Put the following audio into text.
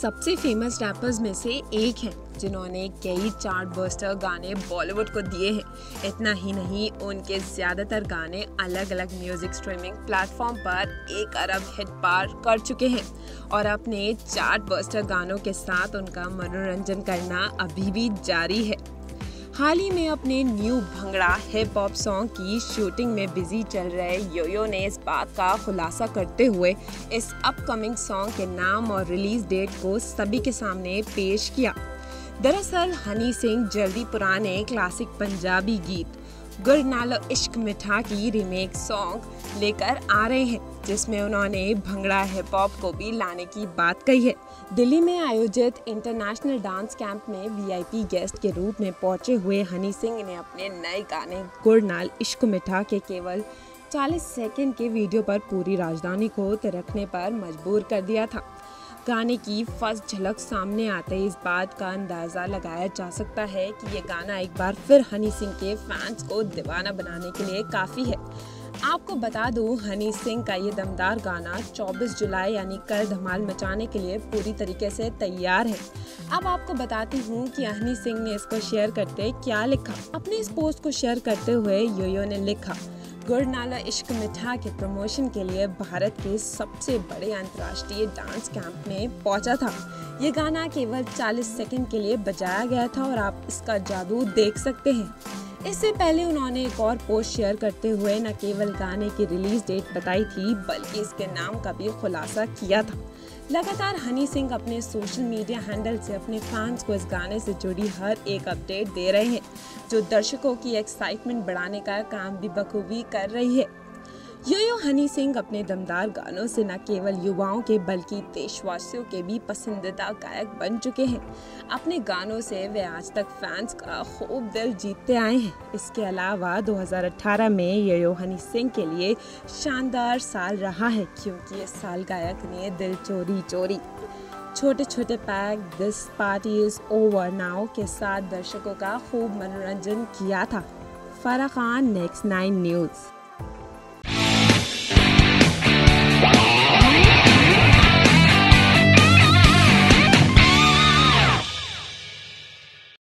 सबसे famous rappers में से एक हैं जिन्होंने कई चार्ट बस्टर गाने बॉलीवुड को दिए हैं। इतना ही नहीं, उनके ज़्यादातर गाने अलग अलग म्यूजिक स्ट्रीमिंग प्लेटफॉर्म पर 1 अरब हिट पार कर चुके हैं और अपने चार्ट बस्टर गानों के साथ उनका मनोरंजन करना अभी भी जारी है। हाल ही में अपने new bhangra hip hop song की शूटिंग में बिजी चल रहे योयो ने इस बात का खुलासा करते हुए इस अपकमिंग सॉन्ग के नाम और रिलीज डेट को सभी के सामने पेश किया। दरअसल हनी सिंह जल्दी पुराने क्लासिक पंजाबी गीत गुर नालो इश्क मिठा की रीमेक सॉन्ग लेकर आ रहे हैं, जिसमें उन्होंने भंगड़ा हिप हॉप को भी लाने की बात कही है। दिल्ली में आयोजित इंटरनेशनल डांस कैंप में वीआईपी गेस्ट के रूप में पहुंचे हुए हनी सिंह ने अपने नए गाने गुर नाल इश्क मिठा के केवल 40 सेकंड के वीडियो पर पूरी राजधानी को थिरकने पर मजबूर कर दिया था। गाने की फर्स्ट झलक सामने आते ही इस बात का अंदाज़ा लगाया जा सकता है कि ये गाना एक बार फिर हनी सिंह के फैंस को दीवाना बनाने के लिए काफ़ी है। आपको बता दूं, हनी सिंह का ये दमदार गाना 24 जुलाई यानी कल धमाल मचाने के लिए पूरी तरीके से तैयार है। अब आपको बताती हूँ कि हनी सिंह ने इसको शेयर करते क्या लिखा। अपने इस पोस्ट को शेयर करते हुए योयो ने लिखा, गुर नाला इश्क मिठा के प्रमोशन के लिए भारत के सबसे बड़े अंतर्राष्ट्रीय डांस कैंप में पहुंचा था। ये गाना केवल 40 सेकंड के लिए बजाया गया था और आप इसका जादू देख सकते हैं। इससे पहले उन्होंने एक और पोस्ट शेयर करते हुए न केवल गाने की रिलीज डेट बताई थी, बल्कि इसके नाम का भी खुलासा किया था। लगातार हनी सिंह अपने सोशल मीडिया हैंडल से अपने फैंस को इस गाने से जुड़ी हर एक अपडेट दे रहे हैं, जो दर्शकों की एक्साइटमेंट बढ़ाने का काम भी बखूबी कर रही है। योयो हनी सिंह अपने दमदार गानों से न केवल युवाओं के बल्कि देशवासियों के भी पसंदीदा गायक बन चुके हैं। अपने गानों से वे आज तक फैंस का खूब दिल जीतते आए हैं। इसके अलावा 2018 में योयो हनी सिंह के लिए शानदार साल रहा है, क्योंकि इस साल गायक ने दिल चोरी चोरी, छोटे छोटे पैक, this party is over now के साथ दर्शकों का खूब मनोरंजन किया था। Farah Khan, next 9 news.